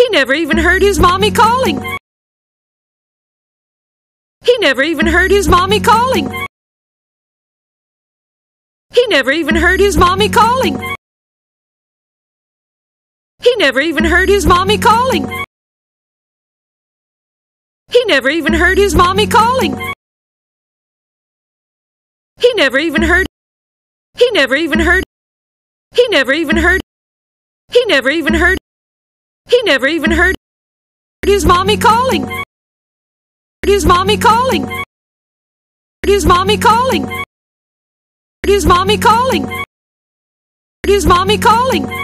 never even heard his mommy calling. He never even heard his mommy calling. He never even heard his mommy calling. He never even heard his mommy calling. He never even heard his mommy calling. He never even heard. He never even heard. He never even heard. He never even heard. He never even heard his mommy calling. His mommy calling. His mommy calling. His mommy calling. His mommy calling.